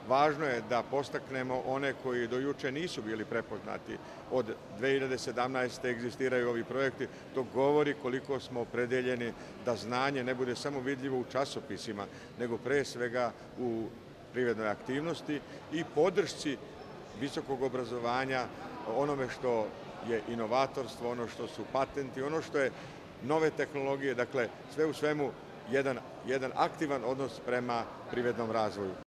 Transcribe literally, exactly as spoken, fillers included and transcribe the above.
Važno je da postaknemo one koji do juče nisu bili prepoznati. Od dve hiljade sedamnaeste. egzistiraju ovi projekti. To govori koliko smo opredeljeni da znanje ne bude samo vidljivo u časopisima, nego pre svega u privrednoj aktivnosti i podršci visokog obrazovanja, onome što je inovatorstvo, ono što su patenti, ono što je nove tehnologije, dakle sve u svemu jedan, jedan aktivan odnos prema privrednom razvoju.